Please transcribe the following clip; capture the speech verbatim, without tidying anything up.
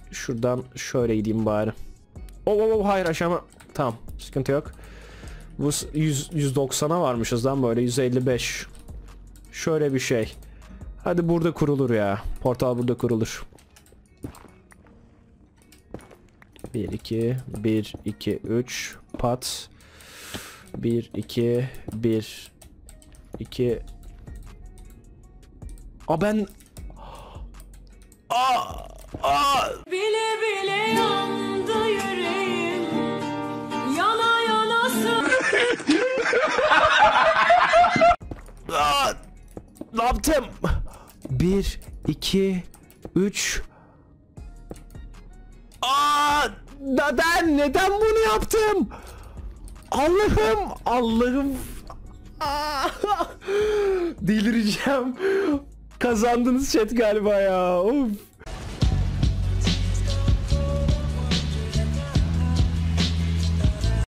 Şuradan şöyle gideyim bari. Oh, oh, oh hayır aşağıma. Tamam, sıkıntı yok. Bu yüz, yüz doksana varmışız lan böyle, yüz elli beş. Şöyle bir şey. Hadi burada kurulur ya. Portal burada kurulur. bir iki bir iki üç pat. bir iki bir iki. Aa ben Aa Aa Bile bile yandı yüreğim. Yana yana sır. Aa! Ne yaptım? bir iki üç. Aa! Neden? Neden bunu yaptım? Allah'ım, Allah'ım. Aa! Delireceğim. Kazandınız chat galiba ya. Of.